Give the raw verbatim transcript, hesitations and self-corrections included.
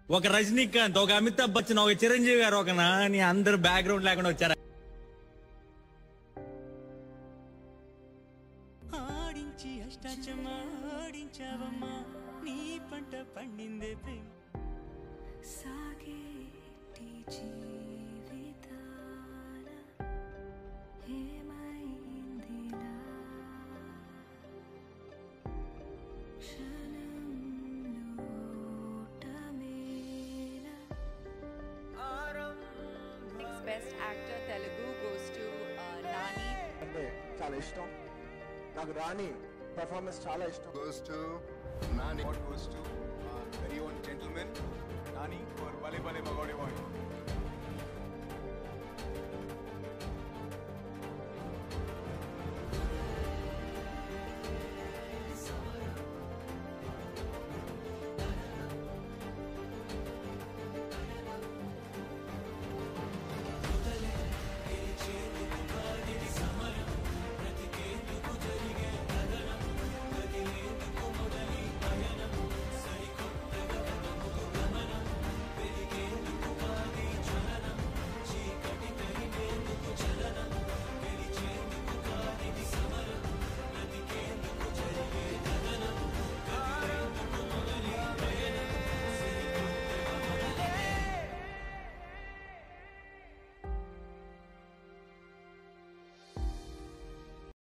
ఒక రజనీకాంత్, ఒక అమితాబ్ బచ్చన్, ఒక చిరంజీవి గారు, ఒక నాని, అందరు బ్యాక్గ్రౌండ్ లేకుండా వచ్చారు. ఆడించి అష్టాచమాడించావమ్మా నీ పంట పండిందే ప్రేమ సాగేటి జీవితాల ఏమైందిలా Next best actor Telugu goes to uh, Nani. అంటే చాలా ఇష్టం నాకు. రాణి పర్ఫార్మెన్స్ చాలా ఇష్టం. Goes to Nani. What goes to our very own gentleman Nani for Bale Bale Magode Boy.